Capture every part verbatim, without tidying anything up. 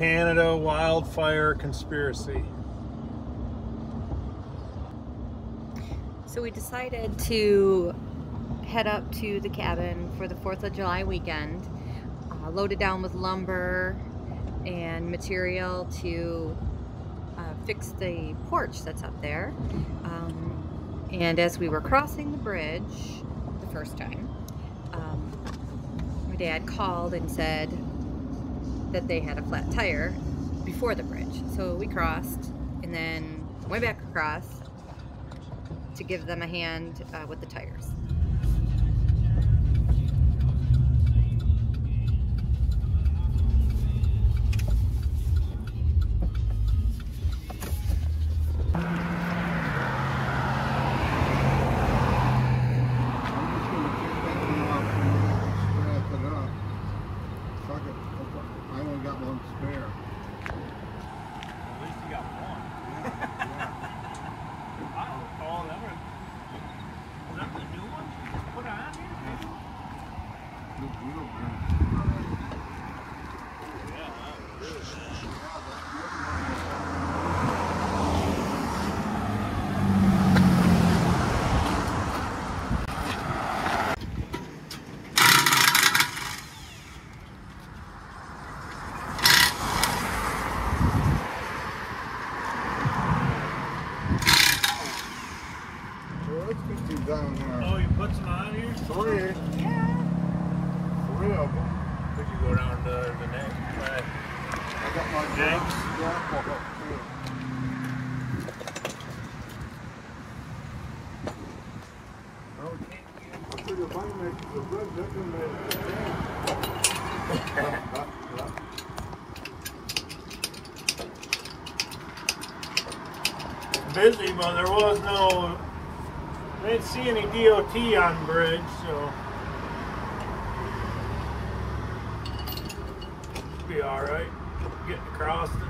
Canada wildfire conspiracy. So we decided to head up to the cabin for the fourth of July weekend, uh, loaded down with lumber and material to uh, fix the porch that's up there. Um, and as we were crossing the bridge the first time, um, my dad called and said that they had a flat tire before the bridge. So we crossed and then went back across to give them a hand uh, with the tires. Down there. Oh, you put some on here? Three. Yeah. Three of them. Could you go down to the next way? I got my James. Up too. Oh, we can't get I figured if I can make the bridge, they can make it. It's busy, but there was no. I didn't see any D O T on the bridge, so should be all right. Getting across it.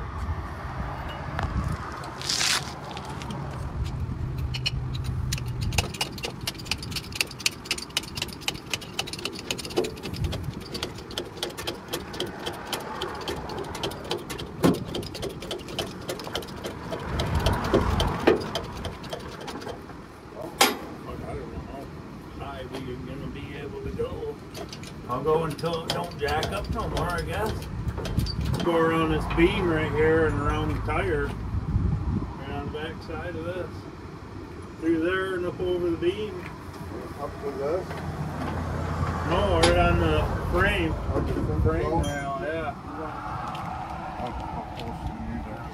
I'll go until it don't jack up no more, I guess. Go around this beam right here and around the tire. Right on the back side of this. Through there and up over the beam. Up to this? No, right on the frame. Up to the frame rail, yeah. How close do you need that?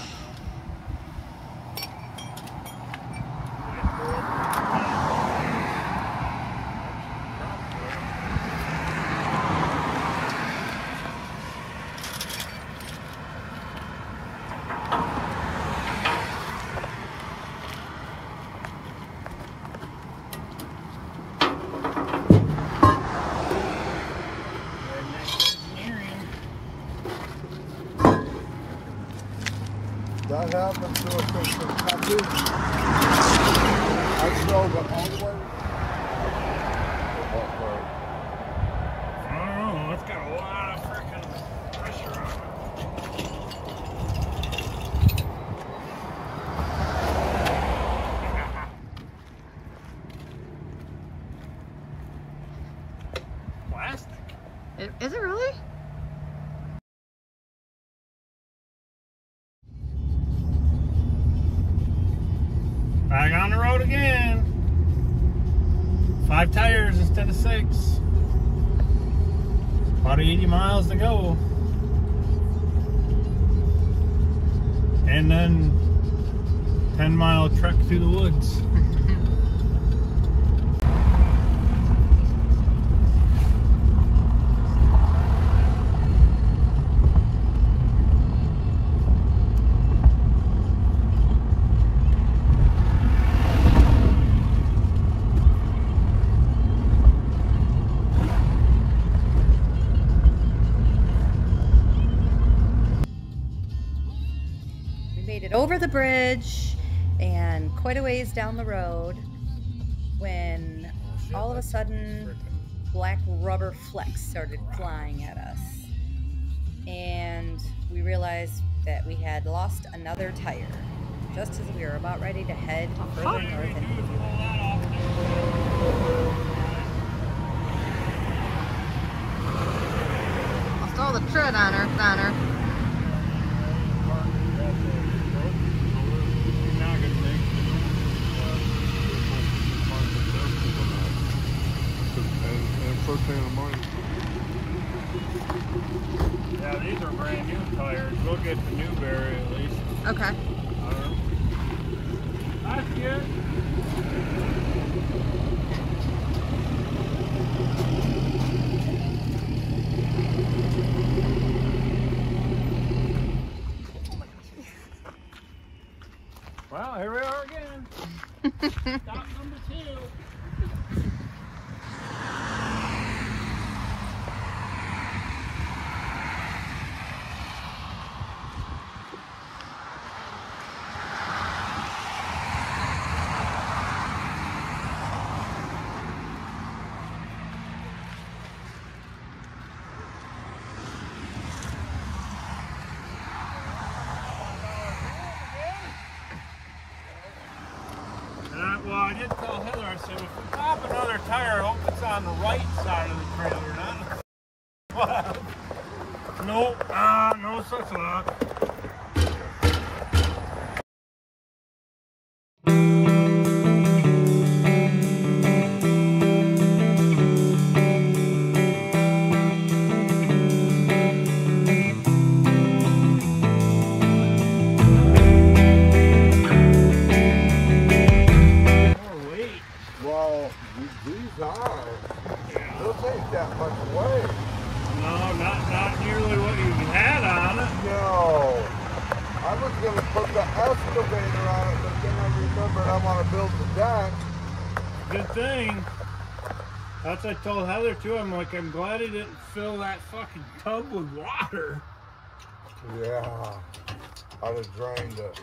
That happened to us in Kentucky. I drove it all the way. I don't know, it's got a lot of freaking pressure on it. Plastic. Is it really? Back on the road again. Five tires instead of six. About eighty miles to go. And then ten mile trek through the woods. Made it over the bridge and quite a ways down the road when all of a sudden black rubber flecks started flying at us. and we realized that we had lost another tire just as we were about ready to head further north into the lost all the tread on her, on her. First thing in the morning. Yeah, these are brand new tires. We'll get the Newberry at least. Okay. Uh, that's good. Well, here we are again. Stop number two. Well, I did tell Heather, I said, if we pop another tire, I hope it's on the right side of the trailer, not the left. Nope, ah, uh, no such luck. These are. Those ain't that much weight. No, not not nearly what you had on it. No. I was going to put the excavator on it, but then I remembered I want to build the deck. Good thing. That's what I told Heather too. I'm like, I'm glad he didn't fill that fucking tub with water. Yeah. I'd have drained it.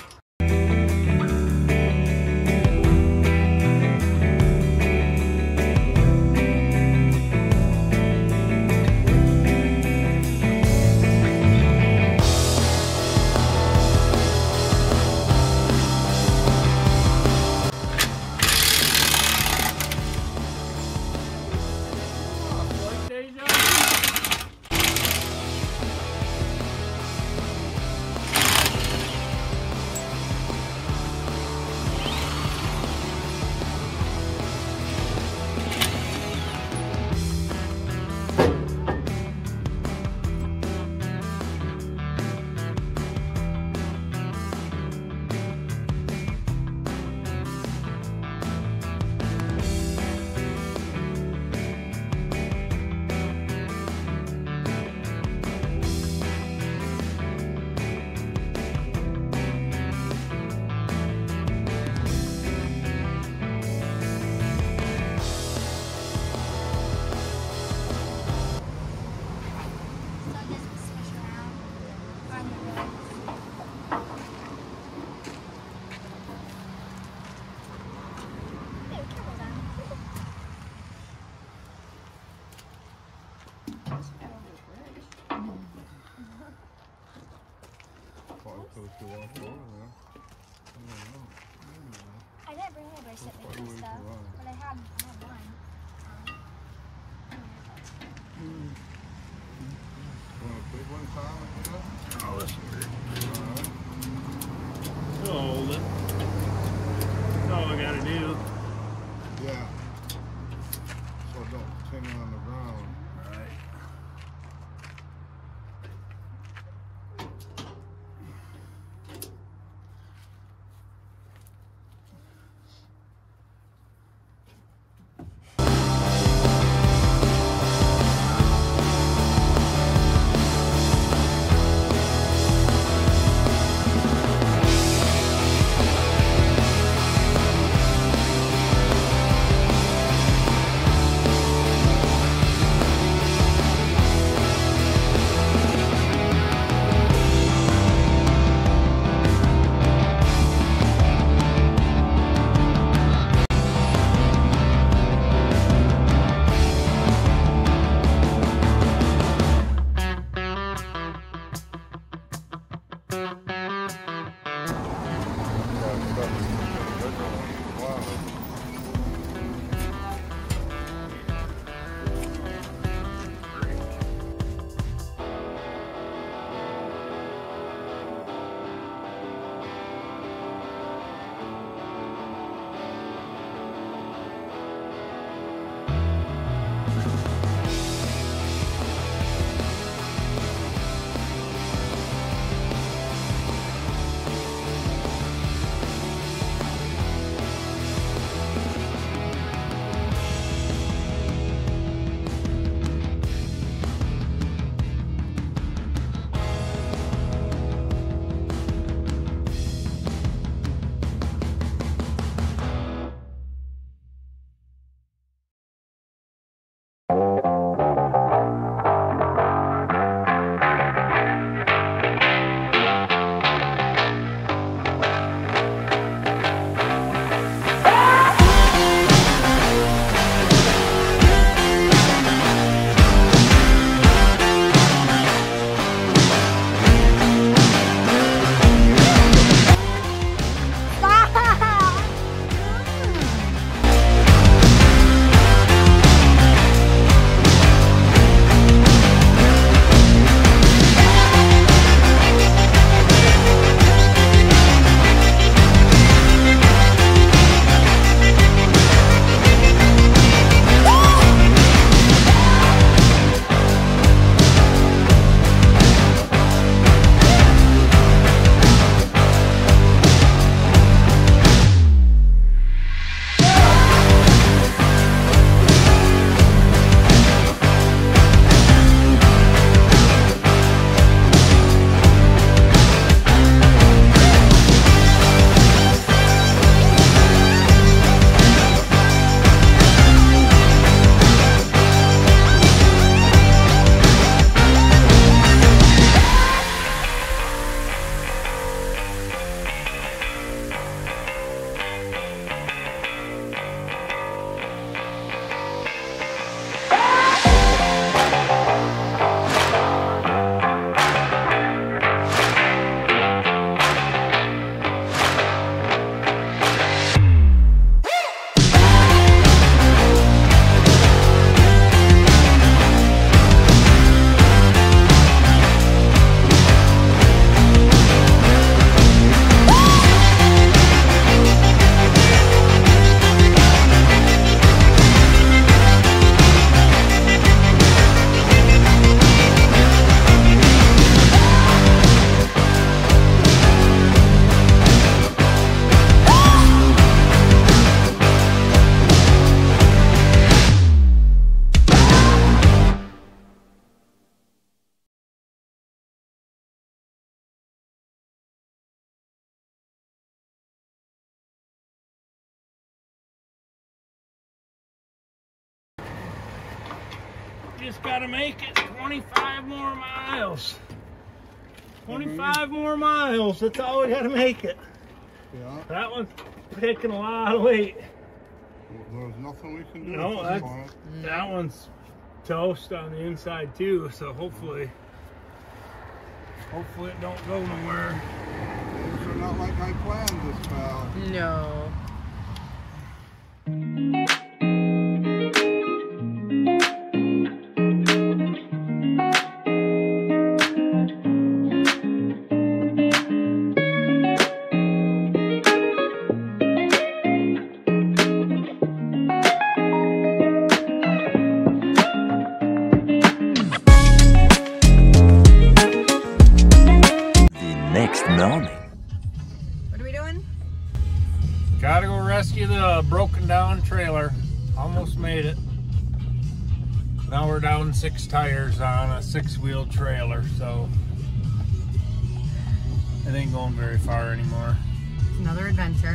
I didn't bring my bracelet with me stuff, but I had, I had one. Um, Want a big one, Tom? Oh, this is we'll hold it. That's all I gotta do. Yeah. So it don't ting on the ground. Right. just gotta make it twenty-five more miles. twenty-five more miles, that's all we gotta make it. Yeah. That one's picking a lot of weight. Well, there's nothing we can do. No, at this that's, point. that one's toast on the inside too, so hopefully, hopefully it don't go nowhere. Things are not like I planned this, pal. No. Next morning. What are we doing? Gotta go rescue the broken down trailer. Almost made it. Now we're down six tires on a six wheel trailer, so it ain't going very far anymore. It's another adventure.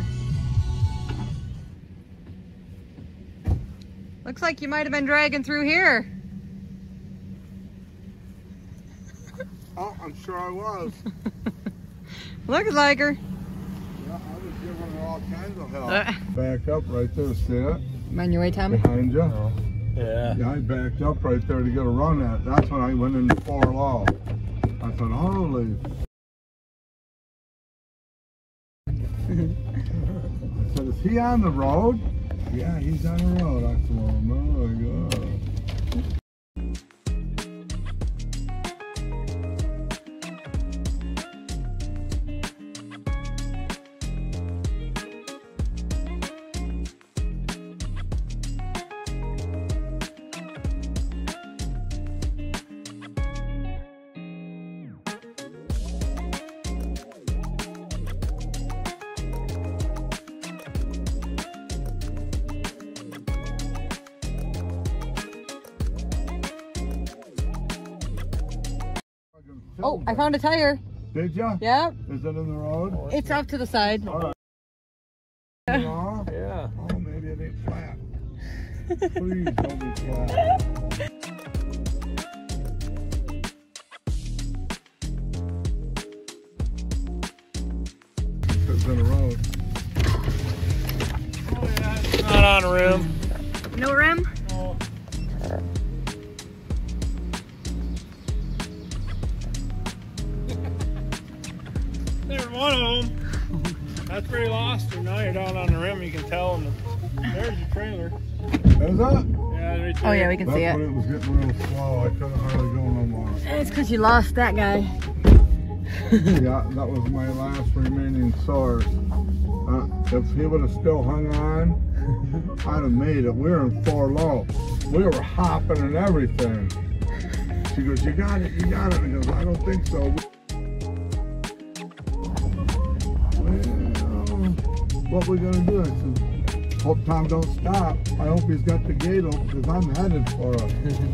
Looks like you might have been dragging through here. Oh, I'm sure I was. Looks like her. Yeah, I was giving her all kinds of help. Uh, Back up right there, see it? I'm on your way, Tom? Behind you. Oh, yeah. Yeah, I backed up right there to get a run at. That's when I went into four low. I thought, holy. I said, is he on the road? Yeah, he's on the road. I said, well, no, my God. Oh, I found a tire. Did ya? Yep. Is it in the road? It's off to the side. All right. Yeah. Yeah. Oh, maybe it ain't flat. Please don't be flat. It's in the road. Oh, yeah. It's not on a rim. No rim? Oh. There's one of them. That's where you lost her. Now you're down on the rim. You can tell. And there's your trailer. Is that? Yeah, right Oh, yeah, there. we can That's see it. when it was getting real slow. I couldn't hardly go no more. It's because you lost that guy. Yeah, that was my last remaining source. Uh, if he would have still hung on, I'd have made it. We were in four low. We were hopping and everything. She goes, you got it, you got it. I goes, I don't think so. Well, what we gonna do? I said, hope Tom don't stop. I hope he's got the gate open because I'm headed for it.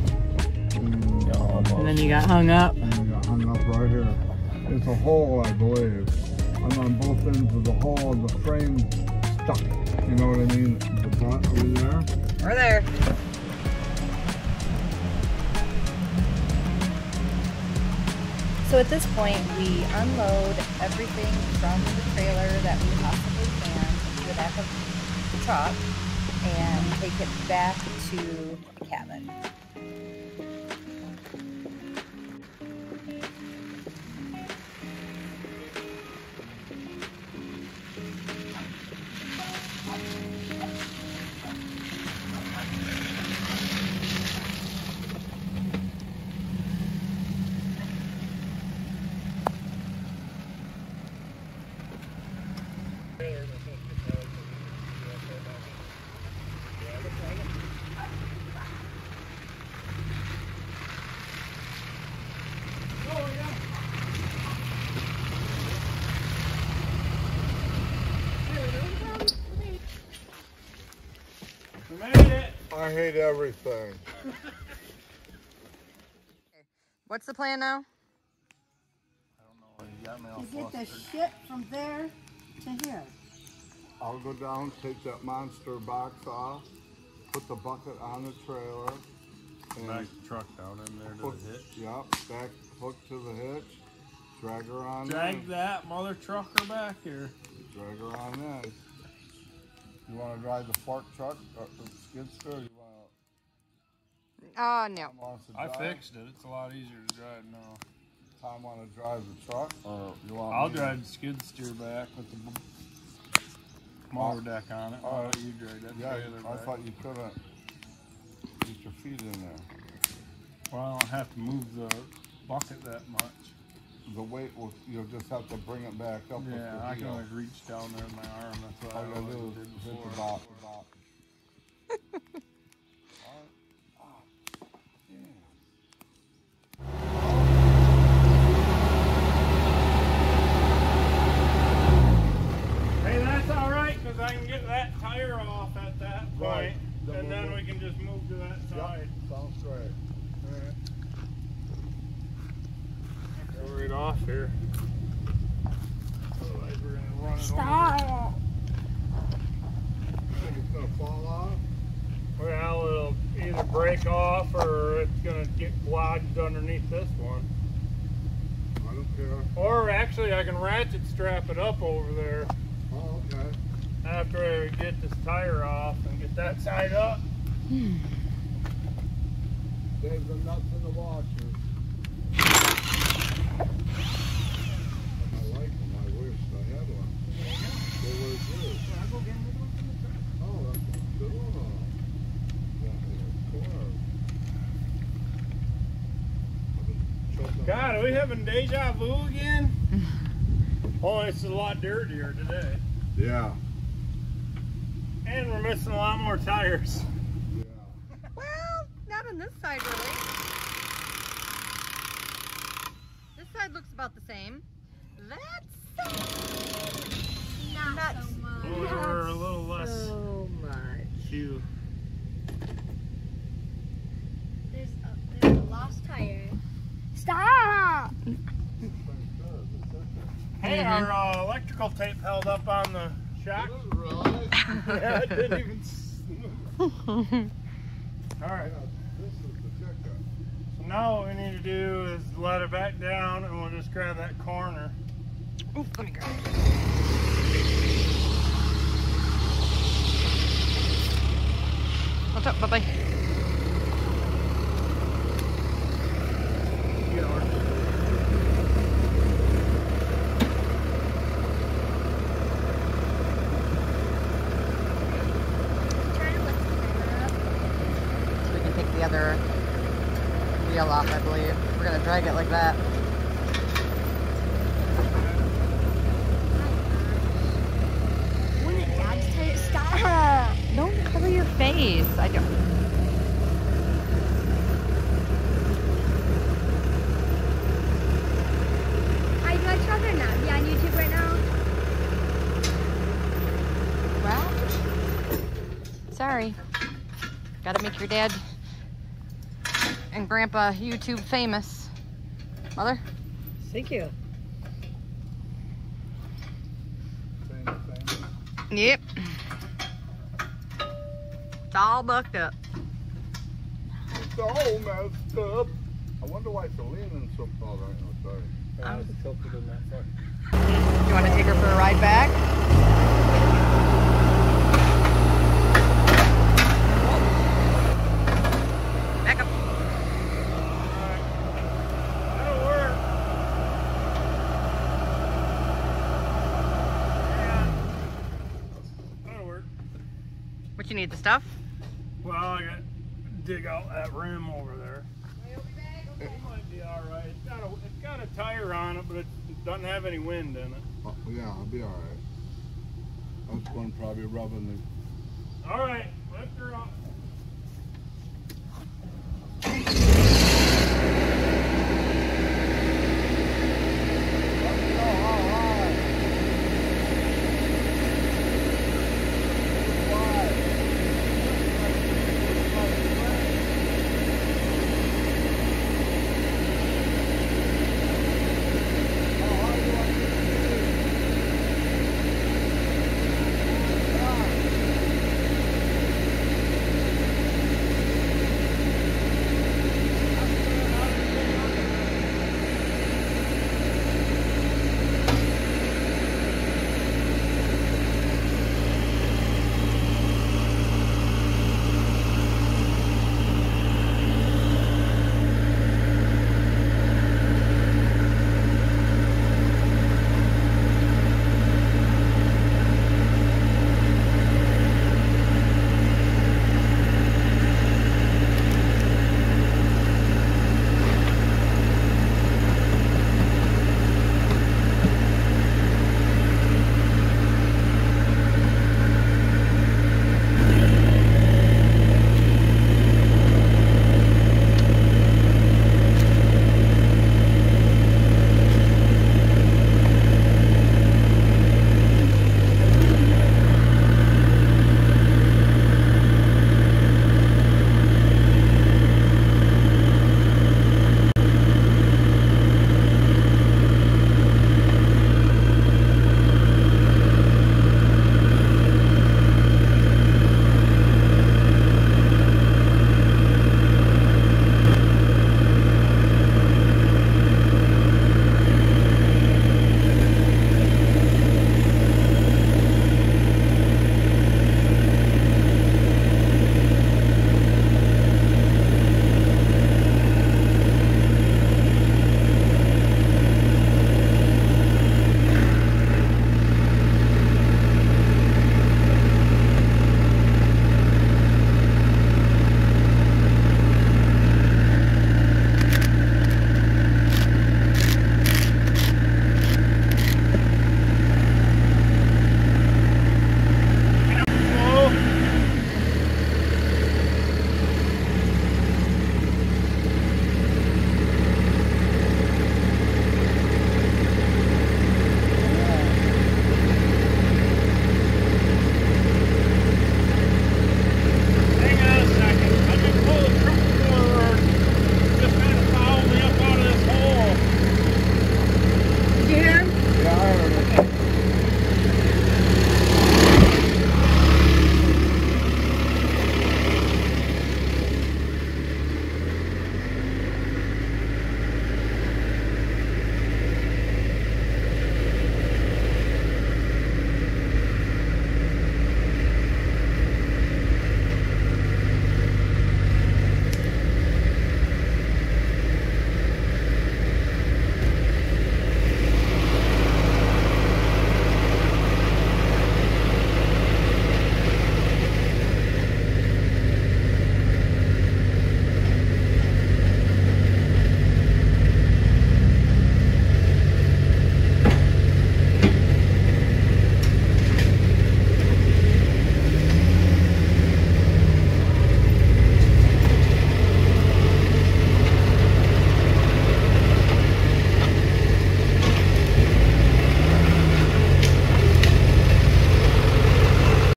And, And then you got hung up. and I got hung up right here. It's a hole, I believe. I'm on both ends of the hole and the frame stuck. You know what I mean? The butt, are we there? We're there. So at this point, we unload everything from the trailer that we possibly can into the back of the truck and take it back to the cabin. I hate everything. What's the plan now? I don't know. To get the shit from there to here. I'll go down, take that monster box off, put the bucket on the trailer, And Back the truck down in there to hook, the hitch. yep, back hook to the hitch. Drag her on. Drag in. that mother trucker back here. Drag her on in. You want to drive the fork truck, or the skid steer? Or you want Oh, to? no. Tom wants to I drive? fixed it. It's a lot easier to drive now. Tom want to drive the truck, or you want? I'll me to- drive the skid steer back with the b- mower deck on it. All I'll right. let you drag that Yeah, trailer I back. thought you couldn't get your feet in there. Well, I don't have to move the bucket that much. The weight will, you'll just have to bring it back up. with Yeah, the I can heel. always reach down there with my arm. That's what All I you gotta always do is did hit before. the bop, the bop. All right. Ah, Hey, that's all right because I can get that tire off at that point, Right. Then and we'll then move- we can just move to that yeah. side. Yep, sounds great. Alright. Go right off here. Otherwise, we're gonna run it over. Stop. You think it's gonna fall off? Well, it'll either break off or it's gonna get lodged underneath this one. I don't care. Or actually, I can ratchet strap it up over there Oh, okay. after I get this tire off and get that side up. There's the nuts in the washer. I like them. I wish I had one. Well, where's yours? Oh, that's cool. Yeah, of course. God, are we having deja vu again? Oh, it's a lot dirtier today. Yeah. And we're missing a lot more tires. Yeah. Well, not on this side, really. This side looks about the same. That side, Not, Not so much. We're a little less so much. few. There's a, there's a lost tire. Stop! Hey, our uh, electrical tape held up on the shock. Really? Yeah, it didn't even. All right. Yeah, this is the ticket. So now what we need to do is let it back down, and we'll just grab that corner. Ooh, let me grab it. What's up, bye-bye? Trying to lift the tire up. So we can take the other wheel off, I believe. We're gonna drag it like that. When it dad's tire, stop! Don't cover your face. I don't. I'd much rather not be on YouTube right now. Well, sorry. Gotta make your dad and grandpa YouTube famous. Mother? Thank you. Same thing. Yep. It's all bucked up. It's all messed up. I wonder why it's leaning so far right now. Sorry. I was tilted in that front. You want to take her for a ride back? Back up. That'll work. Yeah. That'll work. What you need, the stuff? Well, I got to dig out that rim over there. It might be all right. It's got a, it's got a tire on it, but it doesn't have any wind in it. Oh, yeah, I'll be all right. I was going probably rubbing the. All right, lift her up.